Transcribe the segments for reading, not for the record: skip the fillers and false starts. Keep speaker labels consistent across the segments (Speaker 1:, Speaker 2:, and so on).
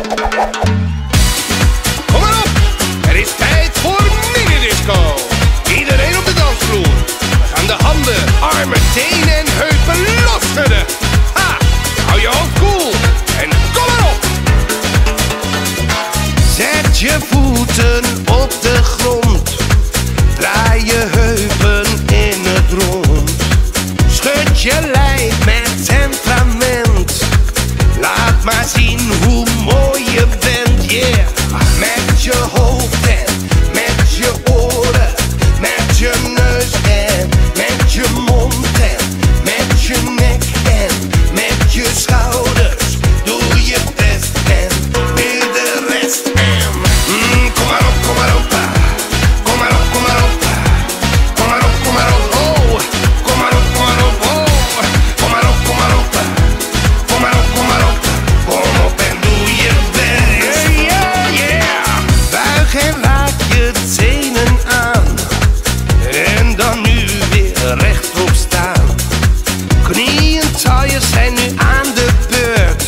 Speaker 1: Kom maar op, het is tijd voor minidisco. Iedereen op de dansvloer. We gaan de handen, armen, tenen en heupen losschudden. Ha, hou je hoofd koel en kom maar op. Zet je voeten op de grond. Draai je heupen in het rond. Schud je lijf met temperament. Laat maar zien hoe mooi je bent, yeah. Met je hoofd en met je oren. Met je neus en met je mond en met je nek en met je schouders. Doe je best en nu de rest en kom maar op, kom maar op. Kom maar op, kom maar op. Kom maar op, kom maar op, oh. Kom maar op, kom maar op, oh. Kom maar op, kom maar op. Kom maar op, kom maar op. Kom op en doe je best. Yeah, yeah. Buig en raak je tenen aan. En dan nu weer rechtop staan. Knieën, tailles zijn nu aan de beurt.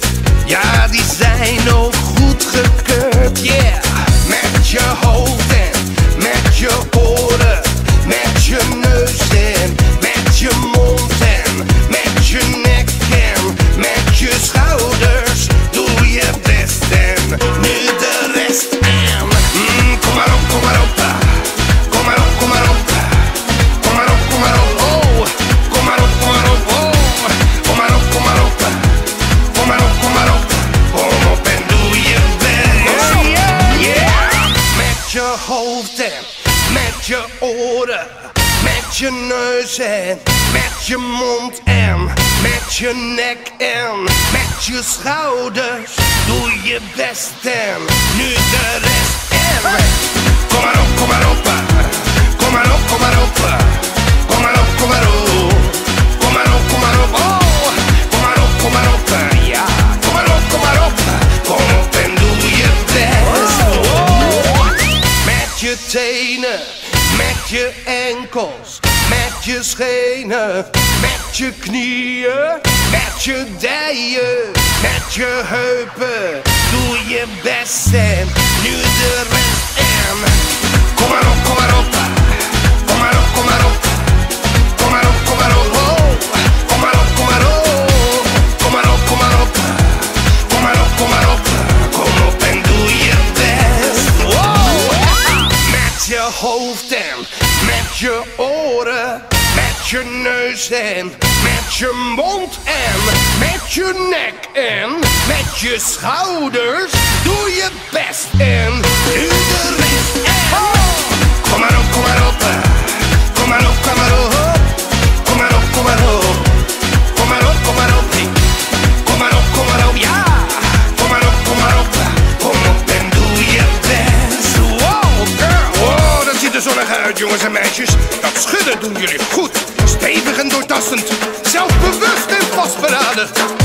Speaker 1: Ja, die zijn ook goed gekeurd, yeah. Met je hoofd en met je oren. Met je neus en met je mond en met je nek en met je schouders. Doe je best en nu de rest en kom maar op, kom maar op. Kom maar op, kom maar op. Kom maar op, kom maar op, oh. Kom maar op, kom maar op, oh. Kom maar op, kom maar op. Kom maar op, kom maar op. Kom op en doe je best. Yeah. Met je hoofd en met je oren. Met je neus en met je mond en met je nek en met je schouders. Doe je best en nu de rest en kom maar op, kom maar op. Kom maar op, kom maar op. Kom maar op, kom maar op. Kom maar op, kom maar op, oh. Kom maar op, kom maar op, ja. Kom maar op, kom maar op. Kom op en doe je best. Oh. Met je tenen, met je enkels, met je schenen, met je knieën, met je dijen, met je heupen. Doe je best en nu de rest en kom maar op, kom maar op. Kom maar op, kom maar op. Kom maar op, kom maar op, oh. Kom maar op, kom maar op. Kom maar op, kom maar op. Kom maar op, kom maar op. Kom op en doe je best. Wow. Met je hoofd en met je oren. Met je neus en met je mond en met je nek en met je schouders. Doe je best en nu de rest en kom maar op, kom maar op. Kom maar op, kom maar op. Kom maar op, kom maar op. Kom maar op, kom maar op. Kom maar op, kom maar op, ja. Kom maar op, kom maar op. Kom op en doe je best. Wow, girl. Wow, dat ziet er zonnig uit, jongens en meisjes. Dat schudden doen jullie goed. Stevig en doortastend. Zelfbewust en vastberaden.